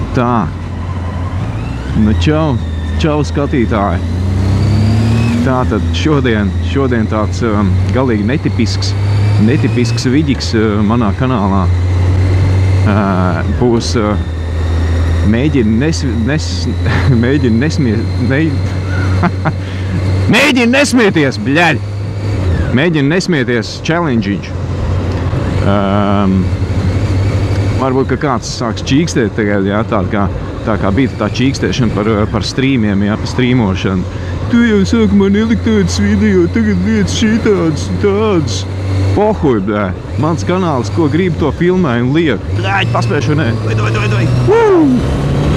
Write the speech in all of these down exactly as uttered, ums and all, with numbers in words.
Tā. Nu, čau, čau skatītāji. Tātad šodien, šodien tāds um, galīgi netipisks, netipisks vidiks uh, manā kanālā. Uh, būs uh, mēģina nes, nes, mēģina nesmies, ne, mēģina nesmieties, bļaļ! Mēģina nesmieties challenge'iņš. Um, varbūt, ka kāds sāks čīkstēt tagad, jā, tā kā, tā kā bija tā čīkstēšana par, par strīmiem, jā, par strīmošanu. Tu jau sākumā nelikt tādas video, tagad lietas šitādas, tādas. Pohuj, bļē. Mans kanāls, ko grib, to filmē un liek. Bļēģ, paspēšu, nē. Vai, vai, vai, vai. Woo!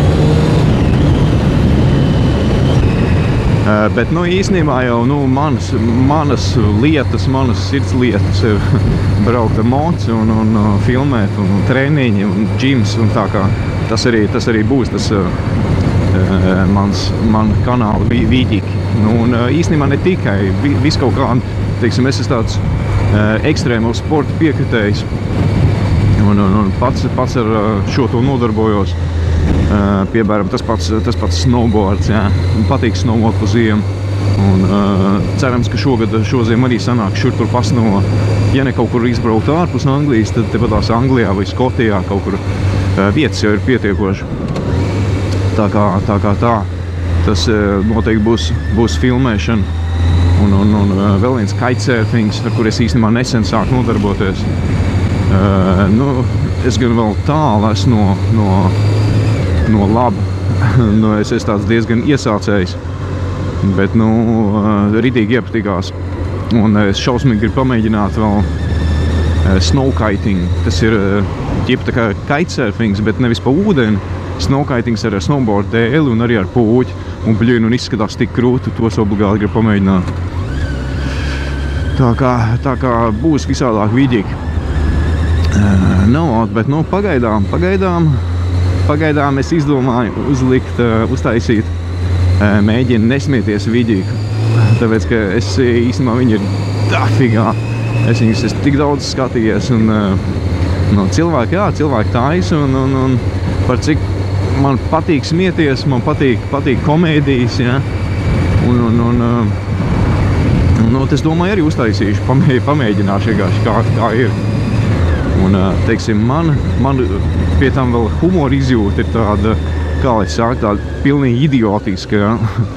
Uh, bet, nu, īstenībā jau, nu, manas, manas lietas, manas sirds lietas ir braukt ar moci un, un uh, filmēt, un, un treniņi, un džims, un tā kā tas arī, tas arī būs, tas uh, uh, mans, man kanāla vidīgi. Nu, un uh, īstenībā ne tikai, viss kaut kā, teiksim, es esmu tāds uh, ekstrēmo sporta piekritējs, un, un, un pats, pats ar šo to nodarbojos. Uh, piemēram, tas pats, tas pats snowboards, jā. Man patīk snowboard pa ziemu. Un uh, cerams, ka šogad, šoziem arī sanāk šur tur pasno. Ja ne kaut kur izbraukt ārpus Anglijas, tad tepatās Anglijā vai Skotijā kaut kur uh, vietas jau ir pietiekoši. Tā kā tā. Kā tā. Tas uh, noteikti būs, būs filmēšana. Un, un, un uh, vēl viens kitesurfings, ar kur es īstenībā nesen sāku nodarboties. Uh, nu, es gan vēl tālu esmu no... no no laba. Nu, es esmu tāds diezgan iesācējs, bet, nu, ritīgi iepatikās. Un es šausmīgi gribu pamēģināt vēl snowkiting. Tas ir ķip tā kā kitesurfings, bet nevis pa ūdeni. Snowkitings ar snowboard dēli un arī ar pūķi. Un, bļuļ, un izskatās tik krūti, tos obligāti gribu pamēģināt. Tā kā, tā kā būs visādāk vidīgi. Nav, bet, nu, pagaidām, pagaidām, Pagaidām es izdomāju uzlikt, uztaisīt, mēģinu nesmieties vidīgi, tāpēc, ka es īstenībā viņi ir dafigā. Es viņus esmu tik daudz skatījies, un no cilvēki, jā, cilvēki tais, un, un, un par cik man patīk smieties, man patīk, patīk komēdijas, jā. Un, un, un, un, un es domāju, arī uztaisīšu, pamē, pamēģināšu vienkārši, kā, kā ir. Un, teiksim, man, man pie tam vēl humora izjūta ir tāda, kā lai sāk, tāda pilnīgi idiotiska, ja?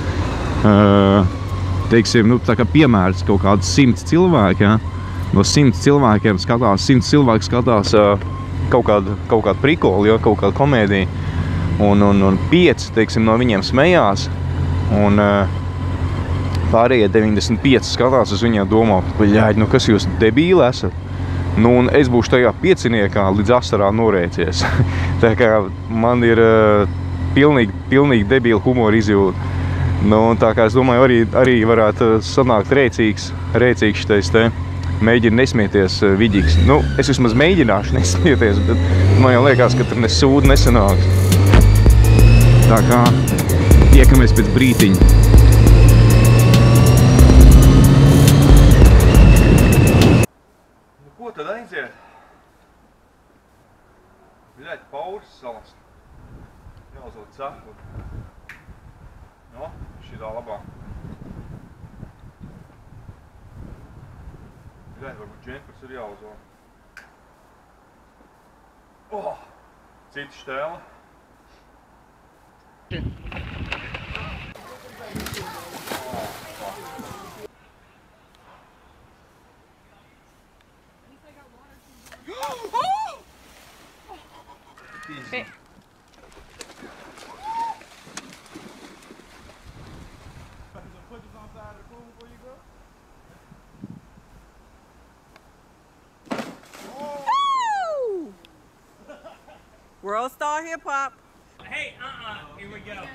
Teiksim, nu, tā kā piemērs kaut kāds simts cilvēki, ja? No simts cilvēkiem skatās, simts cilvēki skatās kaut kādu, kaut kādu prikolu, ja? Kaut kādu komēdiju, un, un, un pieci, teiksim, no viņiem smējās, un pārējie deviņdesmit pieci skatās uz viņiem domā, bļaļ, nu kas jūs debīli esat? Nu, un es būšu tajā pieciniekā līdz asarām norēcies. Tā kā man ir uh, pilnīgi, pilnīgi debīla humora izjūta. Nu, tā kā es domāju, arī, arī varētu sanākt rēcīgs, rēcīgs šitais te mēģina nesmieties uh, vidīgs. Nu, es vismaz mēģināšu nesmieties, bet man jau liekas, ka tur ne sūdi nesanāks. Tā kā tiekamies pēc brītiņa. Ko tad aiziet? Bļaļ, pauris salast. Jāuzliek cepu. No, šitā labāk. Bļaļ, varbūt džempers ir jāuzliek. Oh! Cita štēla. Hey. Woo! World Star Hip Hop. Hey, uh-uh, here we go.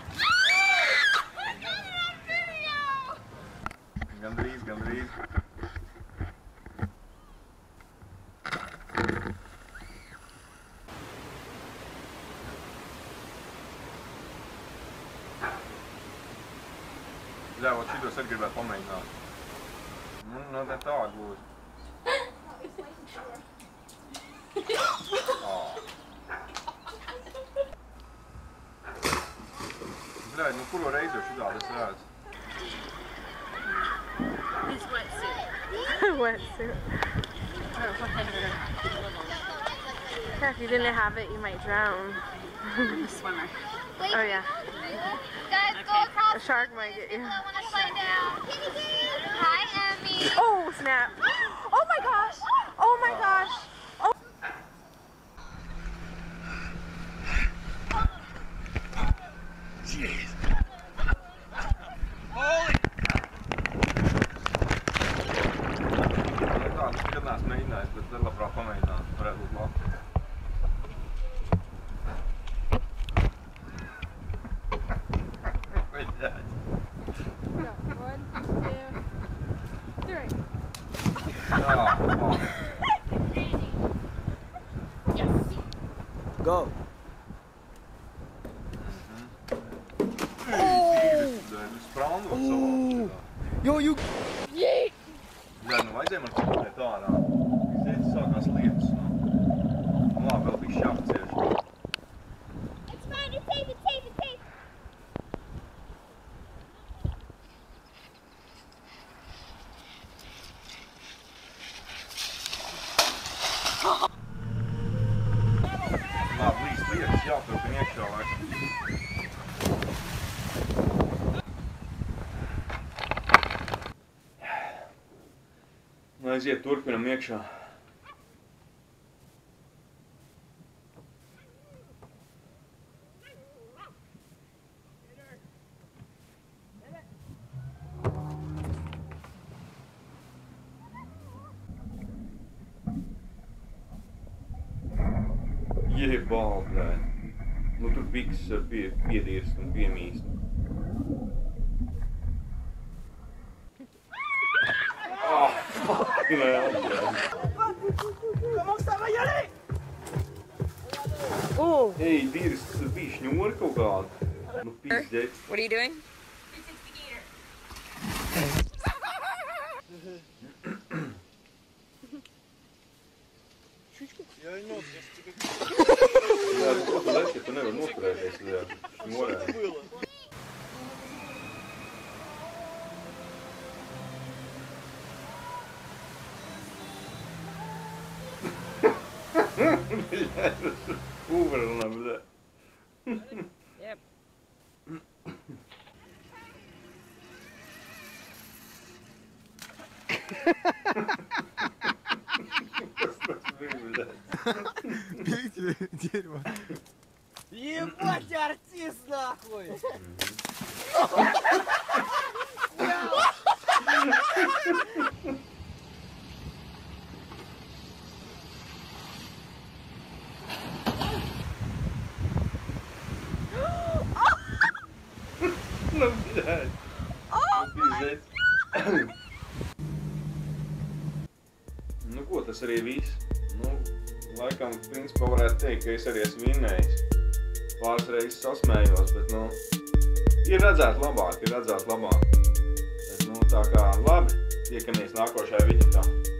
Gandrīz, gandrīz. Jā, vot šitos arī gribētu pamēģināt. Nu, no ne tā gluži. Oh. Gaid, nu kuro reizi jau šitādi es redzu? His wetsuit. Wetsuit. Yeah, if you didn't have it, you might drown. I'm a swimmer. Oh yeah. Guys, go across. A shark might get you. I want to slide down. Hi, Emmy. Oh snap! Oh my gosh! Oh my gosh! Oh. Jeez. Tā, es nekad neesmu mēģinājis, bet labprāt pamēģināt. Varētu būt labi. Go. Yo, you. Jā, nu aizējām ar ciklēt ārā. Zēti sākās lietas. Nu, labi, vēl bija šāpcieši. It's fine, it's safe, it's safe, it's safe. Labi, līdz lietas jāturpina iekšā laikam. Aiziet, turpinam iekšā. Jebal, blēd. Nu tur bikses ar pie, piedīrst un piemīst. Oh, fucking hell, blēd. Oh. Ei, dirst, bija šņori kaut kādi. Nu, pizdēt. What are you doing? Jā, ko tu lēs, ja tu nevar noturēties tajā šņorē? Uvrana, blē. Yep. Kas tas bija, blē? Бейте дерево. Ебать, артист нахуй! Nu, blēd. Nu, pizdēt. Nu, ko, tas arī viss. Nu, laikam, principā varētu teikt, ka es arī esmu vinnējis. Pāris reizes sasmējos, bet, nu, ir redzēt labāk, ir redzēt labāk. Bet, nu, tā kā labi, tiekamies nākošajā videtā.